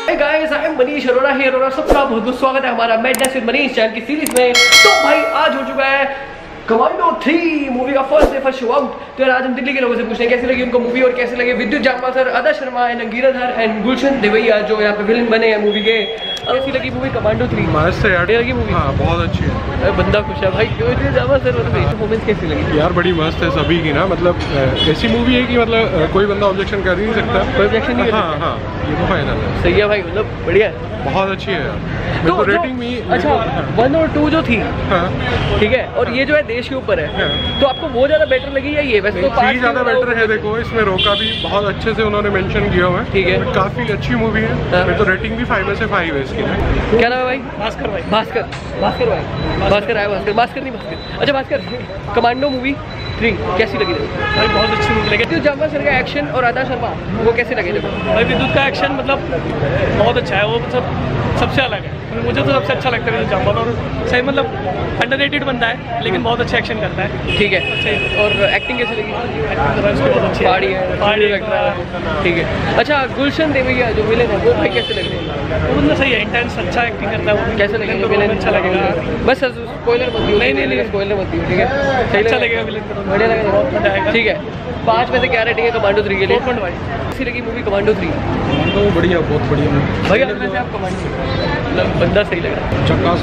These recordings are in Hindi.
Hey guys, I am Manish Arora here और सबका बहुत बहुत स्वागत है हमारा मैडनेस विद मनीष चैनल की सीरीज में। तो भाई आज हो चुका है कमांडो 3 मूवी का first day first show out. तो यार आज हम दिल्ली के लोगों से पूछने कैसी लगी उनको मूवी और कैसे लगे विद्युत जामवाल सर, आदा शर्मा एंड अंगीरा धर एंड गुलशन देवैया जो यहाँ पे विलन बने हैं मूवी के। कैसी लगी मूवी कमांडो 3? मस्त है यार, लगी मूवी? हाँ बहुत अच्छी है। बंदा खुश है भाई। विद्युत जामवाल सर परफॉर्मेंस कैसी लगी यार? बड़ी मस्त है सभी की ना, मतलब ऐसी मूवी है कि मतलब कोई बंदा ऑब्जेक्शन कर ही नहीं सकता। कोई ऑब्जेक्शन नहीं? हाँ हाँ, ये तो फाइनल है। सही है भाई, मतलब बढ़िया है, बहुत अच्छी है यार। तो रेटिंग भी अच्छा 1 और 2 जो थी, हाँ ठीक है, और ये जो है देश के ऊपर है, तो आपको वो ज्यादा बेटर लगी या ये? वैसे तो चीज ज्यादा बेटर है। देखो इसमें रोका भी बहुत अच्छे से उन्होंने मेंशन किया हुआ है, ठीक है, काफी अच्छी मूवी है। मेरी तो रेटिंग भी 5 में से 5 है इसकी। क्या नाम है भाई? भास्कर भाई। भास्कर भास्कर भाई भास्कर आया भास्कर भास्कर नहीं भास्कर। अच्छा भास्कर, कमांडो मूवी 3 कैसी लगी भाई? बहुत अच्छी मूवी लगी। विद्युत जामवाल सर का एक्शन और आदा शर्मा वो कैसे लगे भाई? विद्युत का एक्शन मतलब बहुत अच्छा है, वो मतलब सबसे अलग है। मुझे तो सबसे अच्छा लगता है विद्युत जामवाल, और सही मतलब अंडररेटेड बंदा है लेकिन बहुत अच्छा एक्शन करता है। ठीक है, और एक्टिंग कैसी लगी? बहुत अच्छी पहाड़ी है, पहाड़ी लगता है, ठीक है। अच्छा गुलशन देवैया जो विलेन है वो भाई कैसे लग रहे हैं? वो मतलब सही है, इंटेंस अच्छा एक्टिंग करता है वो। कैसे लगेगा विलेन? अच्छा लगेगा, बस स्पॉइलर मत दियो। नहीं स्पॉइलर मत दियो, ठीक है। सही अच्छा लगेगा विलेन, बढ़िया लगेगा, बहुत मजा आएगा, ठीक है। 5 में से क्या रेटिंग है कमांडो 3 के लिए? 4.5। कैसी लगी मूवी कमांडो 3? कमांडो बढ़िया, बहुत बढ़िया भैया वैसे आप कमांडो बंदा सही लग रहा है। झकास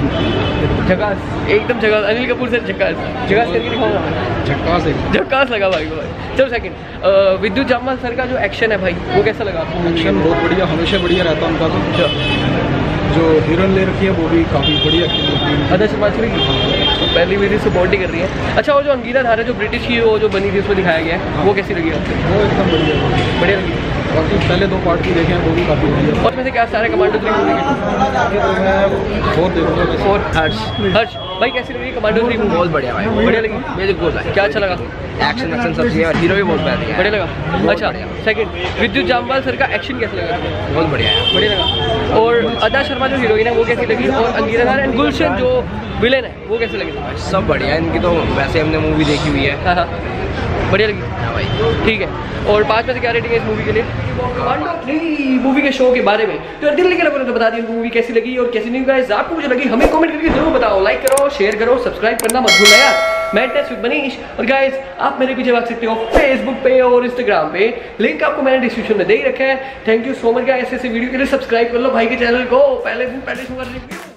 एकदम झकास। अनिल कपूर सर झकास करके दिखाऊंगा। झकास लगा भाई को भाई। चलो सेकंड, विद्युत जामवाल सर का जो एक्शन है भाई वो कैसा लगा आपको? एक्शन बहुत बढ़िया, हमेशा बढ़िया रहता है उनका। तो जो हीरोइन ले रखी है वो भी काफी बढ़िया एक्टिंग। आदा शर्मा की पहली वीडियो सपोर्ट ही कर रही है। अच्छा वो जो अंगीरा धार है जो ब्रिटिश की वो जो बनी थी उसमें दिखाया गया है, वो कैसी लगी आपको? वो एकदम बढ़िया लगी। बाकी पहले 2 पार्ट भी देखे हैं, वो भी काफी बढ़िया। और में से क्या सारे कमांडो 3 मूवी के? 4 देखूंगा। 4 हर्ष भाई कैसी लगी कमांडो 3 मूवी? बहुत बढ़िया भाई, बढ़िया लगी। मुझे बहुत बढ़िया। क्या अच्छा लगा? एक्शन सब चीज़ है, हीरो भी बहुत बढ़िया है। बढ़िया लगा। अच्छा सेकंड, विद्युत जामवाल सर का एक्शन कैसा लगा? बहुत बढ़िया है, बढ़िया लगा। और आदा शर्मा जो हीरोइन है वो कैसी लगी? और अंगीरा धार एंड गुलशन जो विलेन है वो कैसे लगे? सब बढ़िया है इनकी। तो वैसे हमने मूवी देखी हुई है। हाँ बढ़िया लगी। हाँ भाई ठीक है। और 5 में से क्या रेटिंग है इस मूवी के लिए? कमांडो 3 मूवी के शो के बारे में तो दिल्ली के लोगों ने तो बता दिया मूवी कैसी लगी और कैसी नहीं। गाइस आपको मुझे लगी हमें कमेंट करके जरूर बताओ, लाइक करो, शेयर करो, सब्सक्राइब करना मत भूलना यार। Madness with Manish. और गाइस आप मेरे पीछे भाग सकते हो फेसबुक पे और इंस्टाग्राम पे, लिंक आपको मैंने डिस्क्रिप्शन में दे ही रखा है। Thank you so much guys. ऐसे वीडियो के लिए सब्सक्राइब कर लो भाई के चैनल को, पहले दिन पहले शुरू कर